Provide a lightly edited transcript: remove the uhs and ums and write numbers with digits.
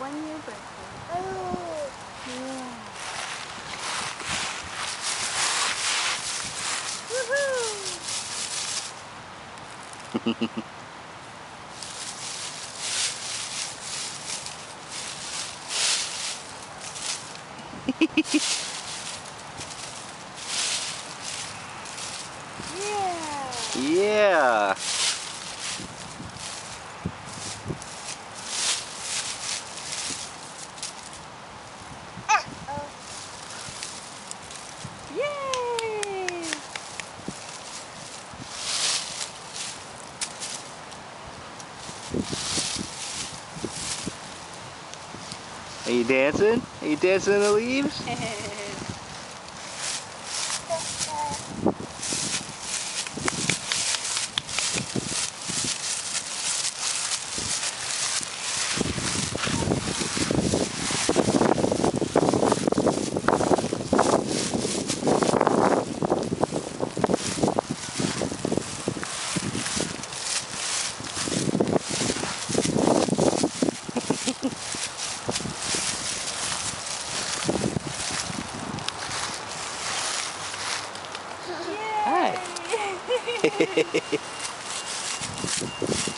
1-year birthday. Oh. Yeah. Woohoo! Yeah. Yeah. Yay! Are you dancing? Are you dancing in the leaves? Hi.